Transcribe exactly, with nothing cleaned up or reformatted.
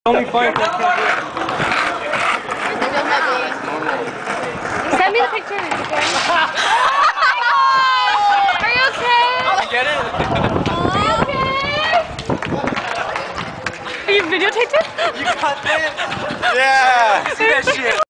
Only fun if I can't do it. Send me the picture. Are you okay? You get it? Are you okay? Are you videotaped it? You cut it? Yeah! See that shit?